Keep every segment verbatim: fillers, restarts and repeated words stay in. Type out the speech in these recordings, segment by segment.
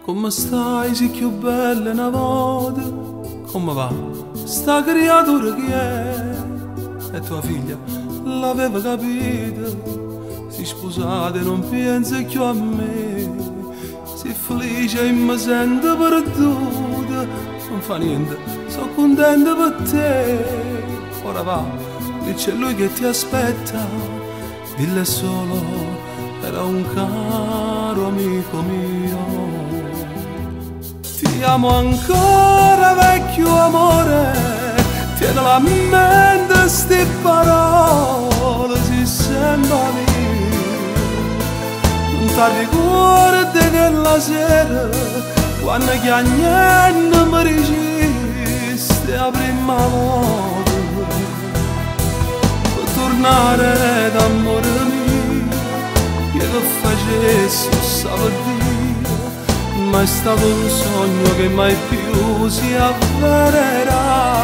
Come stai, sei più bella una volta? Come va? Sta creatura chi è? E tua figlia l'aveva capito. Si sposate e non pensa più a me. Si felice e mi sento perduta. Non fa niente, sono contenta per te. Ora va, lì c'è lui che ti aspetta. Dille solo, era un caro amico mio. Ti amo ancora, vecchio amore, tienila a mente ste parole, si sembra lì. Non ti ricordi che la sera, quando chiagnendo mi dicesti la prima volta, per tornare d'amore mio, io che facessi sabato. Ma è stato un sogno che mai più si avvererà.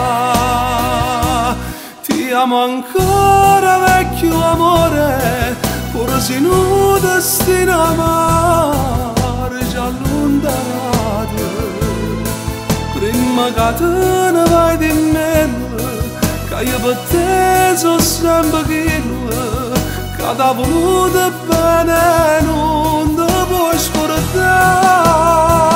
Ti amo ancora, vecchio amore, pur se non destino amare già allontanato. Prima che te ne vai di me, che io per te sono sempre quello che ti ha voluto bene, non ti puoi scordare.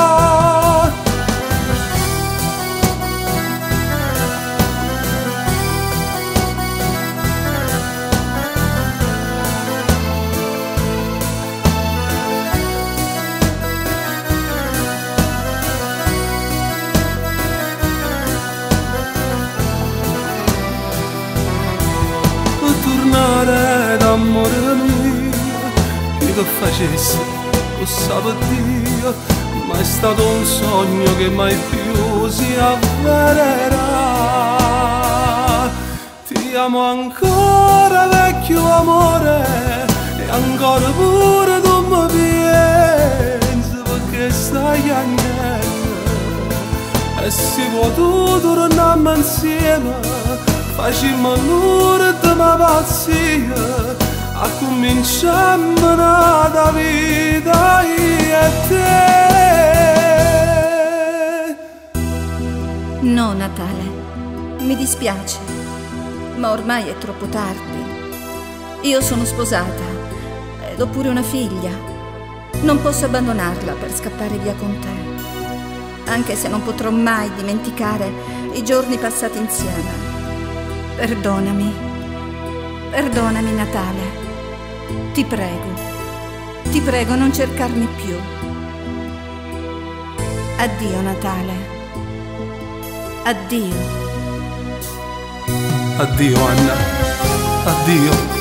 Tornare d'amore mio, io che facessi, lo sapevo Dio, ma è stato un sogno che mai più si avvererà. Ti amo ancora, vecchio amore, e ancora pure tu mi pensi, perché stai piangendo. E si può tu tornare insieme, facciamo l'ultima pazzia, a cominciare la vita io e te. No, Natale, mi dispiace, ma ormai è troppo tardi. Io sono sposata ed ho pure una figlia. Non posso abbandonarla per scappare via con te, anche se non potrò mai dimenticare i giorni passati insieme. Perdonami, perdonami Natale, ti prego, ti prego non cercarmi più. Addio Natale, addio. Addio Anna, addio.